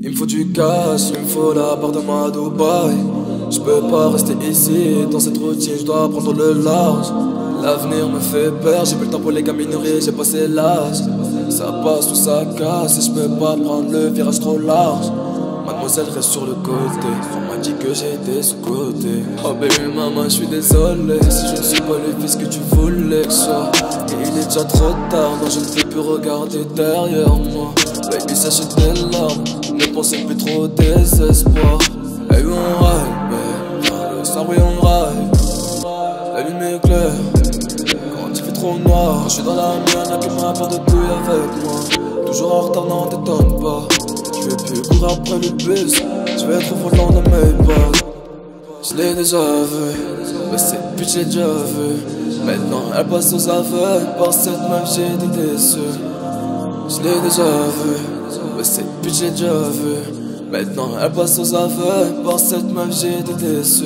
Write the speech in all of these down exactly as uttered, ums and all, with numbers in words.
Il me faut du cash, il me faut la part de moi à Dubaï. Je peux pas rester ici, dans cette routine, je dois prendre le large. L'avenir me fait peur, j'ai plus le temps pour les gamineries, j'ai passé l'âge. Ça passe ou ça casse et je peux pas prendre le virage trop large. Mademoiselle reste sur le côté, on m'a dit que j'étais sous-côté. Oh baby maman, je suis désolé si je ne suis pas le fils que tu voulais que je sois. Et il est déjà trop tard, non je ne peux plus regarder derrière moi. Baby sachez tes larmes, ne pensez plus trop au désespoir. Hey oui on ride, baby, dans le sang oui on ride. La lune est claire, quand il fait trop noir. Je suis dans la mienne, y'a que ma part de couille avec moi. Toujours en retard, non t'étonne pas. Je vais plus courir après le bus, je vais être au volant de mes pas. Je l'ai déjà vu, mais cette bitch j'ai déjà vu. Maintenant elle passe aux aveux, par cette meuf j'ai été déçu. Je l'ai déjà vu, mais cette bitch j'ai déjà vu. Maintenant elle passe aux aveux, par cette meuf j'ai été déçu.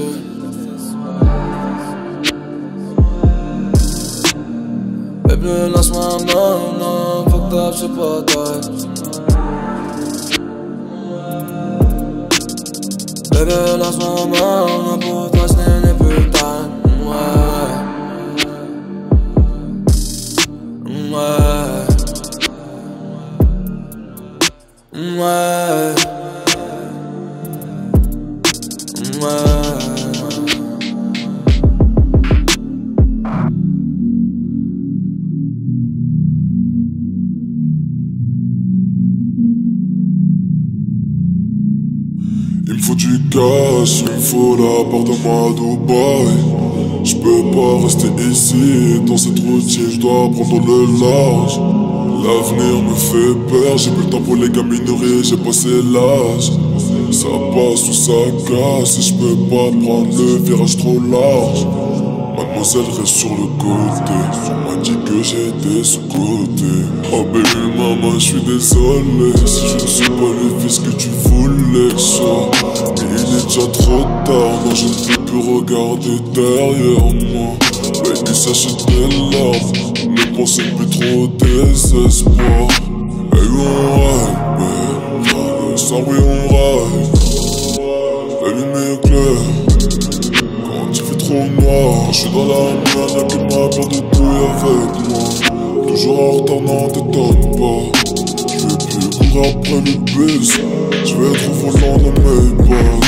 Baby lâche-moi non, non, fuck that, j'sais pas die. Baby lâche-moi non, pour toi j'n'ai n'ai plus de time. Ouais, ouais, ouais, ouais. Il me faut du cash, il me faut la part de moi à Dubaï. Je peux pas rester ici, dans cette routine, je dois prendre le large. L'avenir me fait peur, j'ai plus le temps pour les gamineries, j'ai passé l'âge. Ça passe ou ça casse, et je peux pas prendre le virage trop large. Mademoiselle reste sur le côté, on m'a dit que j'étais sous-côté. Oh baby maman, je suis désolé si je ne suis pas le fils que tu voulais que je sois. Mais il est déjà trop tard, non je ne peux plus regarder derrière moi. Baby sachez tes larmes, ne pensez plus trop au désespoir. Hey on ride, baby, dans le sang oui on ride. La lumière est claire, quand il fait trop noir. Je suis dans la merde, y'a que ma paire de couilles avec moi. Toujours en retard, non t'étonne pas. Je vais plus courir après le bus, je vais être au volant de mes pas.